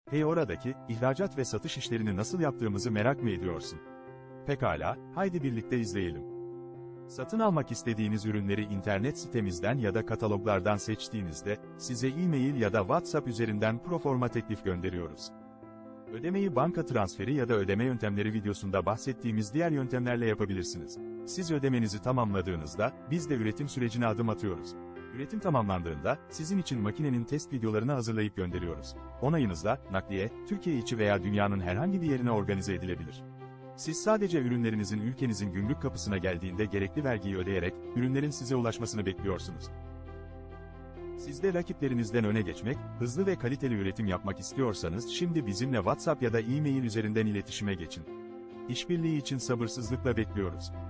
Hey, oradaki ihracat ve satış işlerini nasıl yaptığımızı merak mı ediyorsun? Pekala, haydi birlikte izleyelim. Satın almak istediğiniz ürünleri internet sitemizden ya da kataloglardan seçtiğinizde, size e-mail ya da WhatsApp üzerinden proforma teklif gönderiyoruz. Ödemeyi banka transferi ya da ödeme yöntemleri videosunda bahsettiğimiz diğer yöntemlerle yapabilirsiniz. Siz ödemenizi tamamladığınızda, biz de üretim sürecine adım atıyoruz. Üretim tamamlandığında, sizin için makinenin test videolarını hazırlayıp gönderiyoruz. Onayınızla, nakliye, Türkiye içi veya dünyanın herhangi bir yerine organize edilebilir. Siz sadece ürünlerinizin ülkenizin gümrük kapısına geldiğinde gerekli vergiyi ödeyerek, ürünlerin size ulaşmasını bekliyorsunuz. Siz de rakiplerinizden öne geçmek, hızlı ve kaliteli üretim yapmak istiyorsanız şimdi bizimle WhatsApp ya da e-mail üzerinden iletişime geçin. İşbirliği için sabırsızlıkla bekliyoruz.